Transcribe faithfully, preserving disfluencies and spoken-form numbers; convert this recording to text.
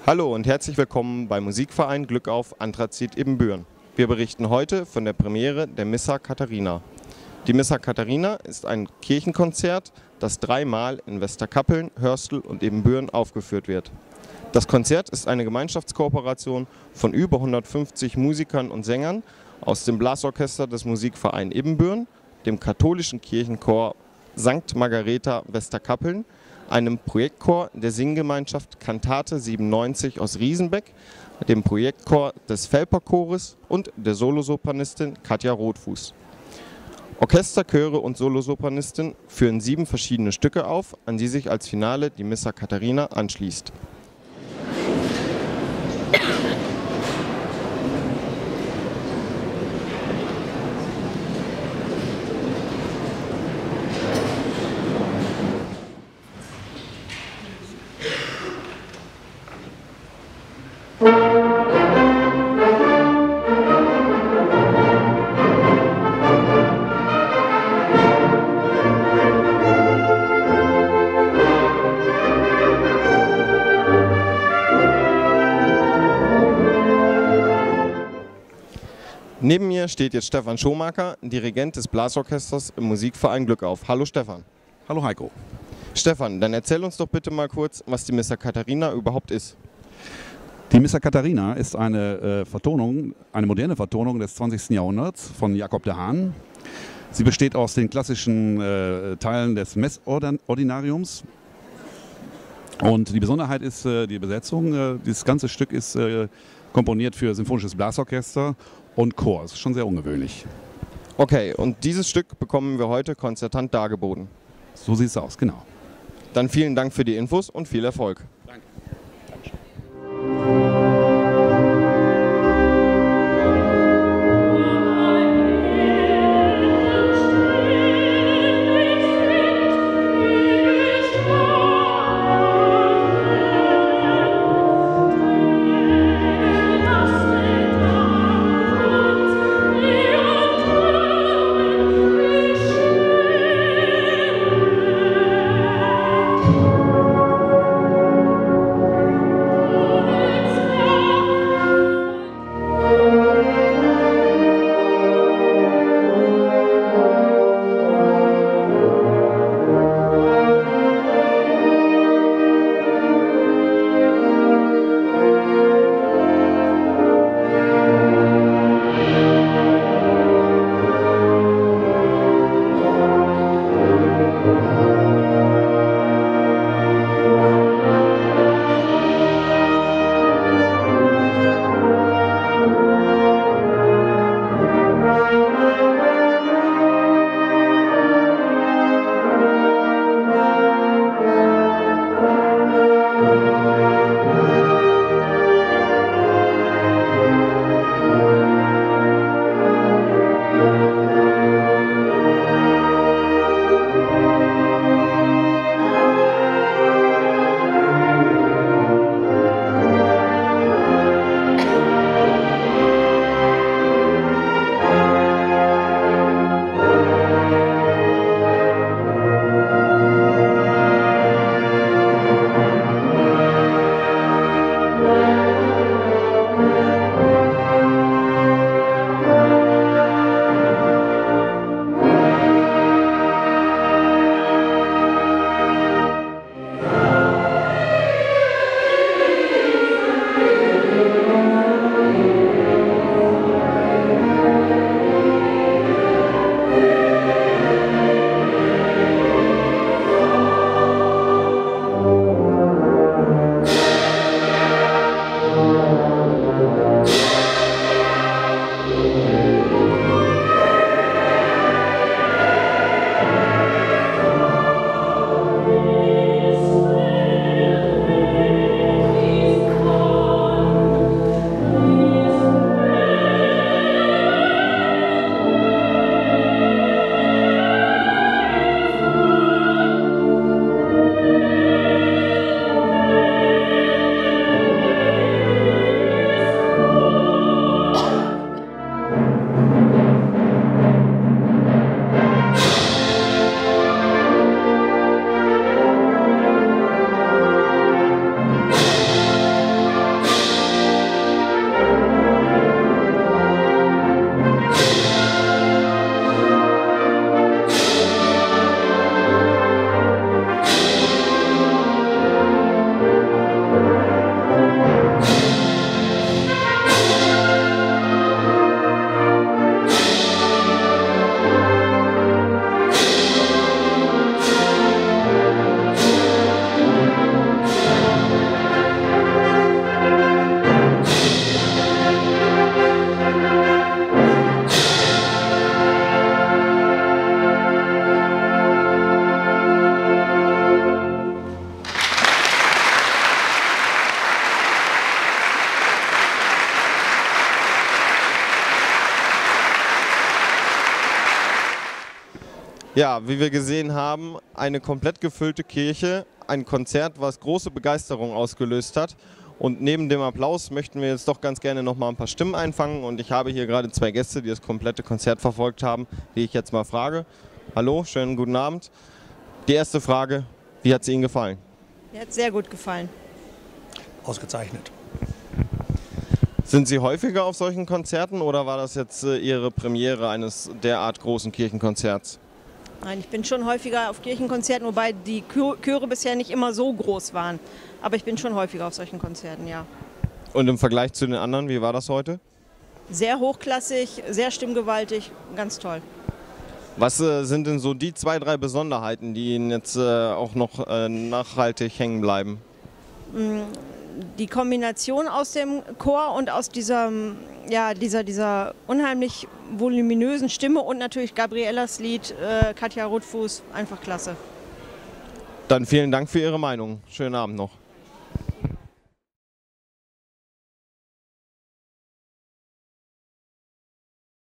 Hallo und herzlich willkommen beim Musikverein Glück auf Anthrazit Ibbenbüren. Wir berichten heute von der Premiere der Missa Katharina. Die Missa Katharina ist ein Kirchenkonzert, das dreimal in Westerkappeln, Hörstel und Ibbenbüren aufgeführt wird. Das Konzert ist eine Gemeinschaftskooperation von über hundertfünfzig Musikern und Sängern aus dem Blasorchester des Musikvereins Ibbenbüren, dem katholischen Kirchenchor Sankt Margareta Westerkappeln, einem Projektchor der Singgemeinschaft Kantate siebenundneunzig aus Riesenbeck, dem Projektchor des Felperchores und der Solosopranistin Katja Rotfuß. Orchester, Chöre und Solosopranistin führen sieben verschiedene Stücke auf, an die sich als Finale die Missa Katharina anschließt. Neben mir steht jetzt Stefan Schomaker, Dirigent des Blasorchesters im Musikverein Glück auf. Hallo Stefan. Hallo Heiko. Stefan, dann erzähl uns doch bitte mal kurz, was die Missa Katharina überhaupt ist. Die Missa Katharina ist eine äh, Vertonung, eine moderne Vertonung des zwanzigsten Jahrhunderts von Jakob de Haan. Sie besteht aus den klassischen äh, Teilen des Messordinariums. Und die Besonderheit ist äh, die Besetzung. Äh, dieses ganze Stück ist äh, komponiert für Symphonisches Blasorchester und Chor. Das ist schon sehr ungewöhnlich. Okay, und dieses Stück bekommen wir heute konzertant dargeboten. So sieht es aus, genau. Dann vielen Dank für die Infos und viel Erfolg. Danke. Thank you. Ja, wie wir gesehen haben, eine komplett gefüllte Kirche, ein Konzert, was große Begeisterung ausgelöst hat. Und neben dem Applaus möchten wir jetzt doch ganz gerne noch mal ein paar Stimmen einfangen. Und ich habe hier gerade zwei Gäste, die das komplette Konzert verfolgt haben, die ich jetzt mal frage. Hallo, schönen guten Abend. Die erste Frage, wie hat es Ihnen gefallen? Mir hat sehr gut gefallen. Ausgezeichnet. Sind Sie häufiger auf solchen Konzerten oder war das jetzt äh, Ihre Premiere eines derart großen Kirchenkonzerts? Nein, ich bin schon häufiger auf Kirchenkonzerten, wobei die Chöre bisher nicht immer so groß waren. Aber ich bin schon häufiger auf solchen Konzerten, ja. Und im Vergleich zu den anderen, wie war das heute? Sehr hochklassig, sehr stimmgewaltig, ganz toll. Was äh, sind denn so die zwei, drei Besonderheiten, die Ihnen jetzt äh, auch noch äh, nachhaltig hängen bleiben? Die Kombination aus dem Chor und aus dieser, ja, dieser, dieser unheimlich voluminösen Stimme und natürlich Gabriellas Lied, äh, Katja Rotfuß, einfach klasse. Dann vielen Dank für Ihre Meinung. Schönen Abend noch.